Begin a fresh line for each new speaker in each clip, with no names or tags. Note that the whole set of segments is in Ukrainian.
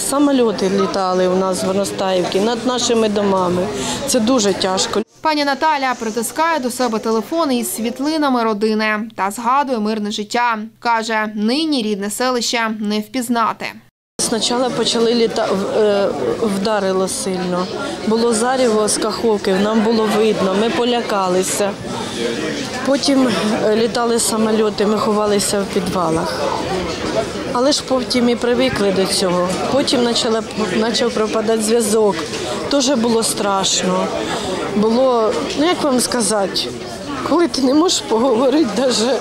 Самольоти літали у нас в Горностаївці над нашими домами. Це дуже тяжко.
Пані Наталя притискає до себе телефон із світлинами родини та згадує мирне життя. Каже, нині рідне селище не впізнати.
Спочатку почали вдарило сильно. Було зарево з Каховки, нам було видно, ми полякалися. Потім літали самольоти, ми ховалися в підвалах. Але ж потім і привикли до цього. Потім почав пропадати зв'язок. Теж було страшно. Було, як вам сказати, коли ти не можеш поговорити навіть.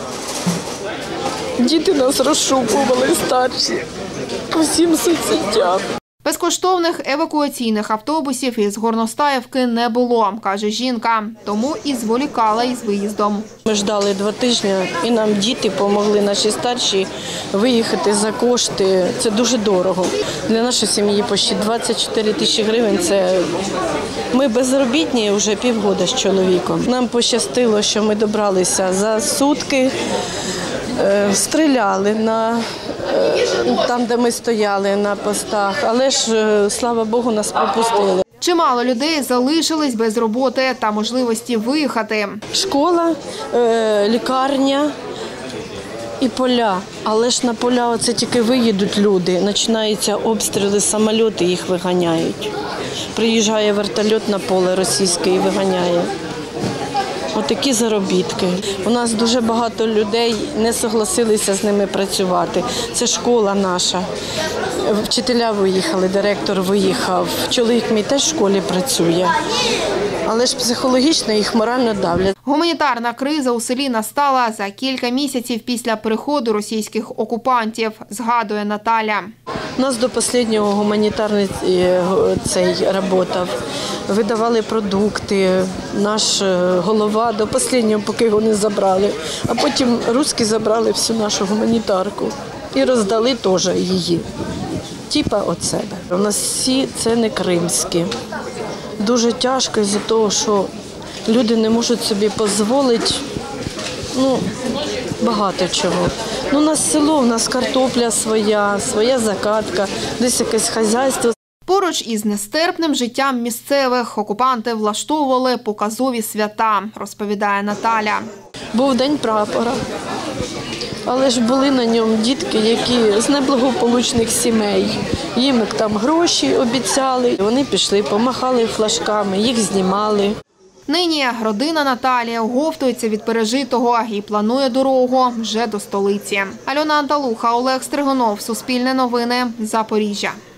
Діти нас розшукували старші по всім соцсетям.
Безкоштовних евакуаційних автобусів із Горностаївки не було, каже жінка, тому і зволікала із виїздом.
Ми ждали 2 тижні, і нам діти допомогли, наші старші, виїхати за кошти. Це дуже дорого. Для нашої сім'ї почти 24 тисячі гривень. Ми безробітні вже півроку з чоловіком. Нам пощастило, що ми добралися за сутки. Стріляли там, де ми стояли на постах, але ж, слава Богу, нас пропустили.
Чимало людей залишились без роботи та можливості виїхати.
Школа, лікарня і поля. Але ж на поля оце тільки виїдуть люди, починаються обстріли, самоліти їх виганяють. Приїжджає вертольот на поле російське і виганяє. Отакі заробітки. У нас дуже багато людей не согласилися з ними працювати. Це школа наша. Вчителя виїхали, директор виїхав. Чоловік мій теж в школі працює. Але ж психологічно їх морально давлять.
Гуманітарна криза у селі настала за кілька місяців після приходу російських окупантів, згадує Наталя.
У нас до останнього гуманітарний цей працював. Видавали продукти, наш голова до останнього, поки його не забрали. А потім русські забрали всю нашу гуманітарку і роздали теж її. Типа від себе. У нас всі це не кримські. Дуже тяжко із-за того, що люди не можуть собі дозволити багато чого. У нас село, у нас картопля своя закатка, десь якесь хазяйство.
Поруч із нестерпним життям місцевих окупанти влаштовували показові свята, розповідає Наталя.
Був День прапора, але ж були на ньому дітки, які з неблагополучних сімей. Їм там гроші обіцяли, вони пішли, помахали флажками, їх знімали.
Нині родина Наталі оговтується від пережитого і планує дорогу вже до столиці. Альона Анталуха, Олег Стригунов, Суспільне новини, Запоріжжя.